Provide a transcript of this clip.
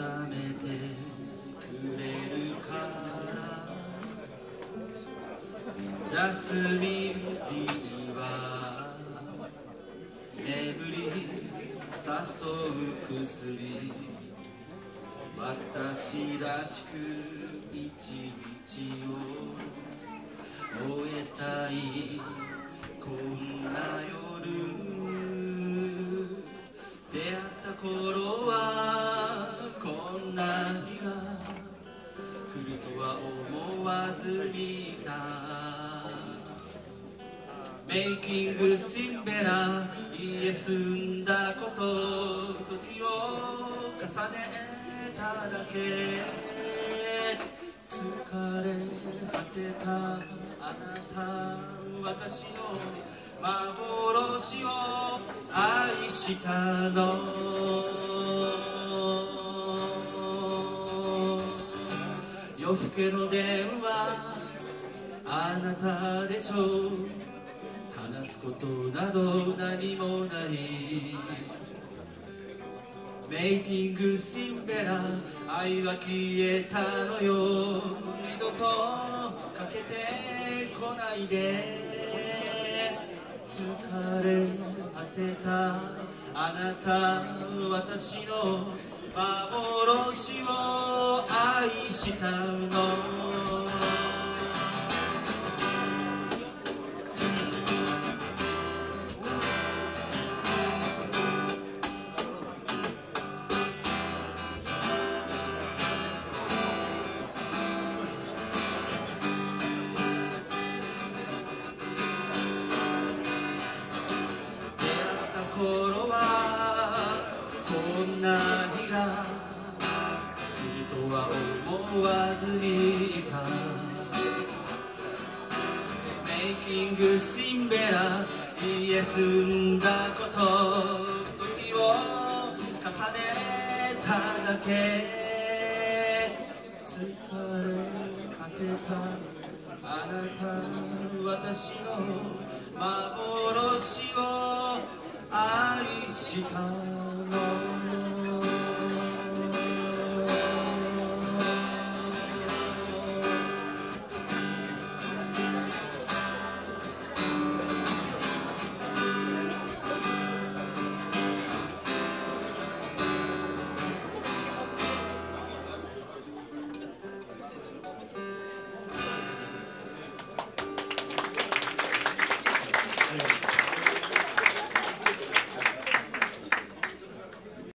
めてくれるからジャスミンティーは眠り誘う薬私らしく一日を終えたいこんな夜出会った頃はこんな日が来るとは思わずにいたメイキングシンベラ家住んだこと時を重ねただけ疲れ果てたあなた私の幻を愛したの夜更けの電話あなたでしょう話すことなど何もないメイキングシンベラ愛は消えたのよ二度とかけてこないで疲れ果てたあなた私の幻を愛したの頃はこんな日が来るとは思わずにいたメイキングシンベラ家住んだこと時を重ねただけ疲れ果てたあなた私の幻を愛した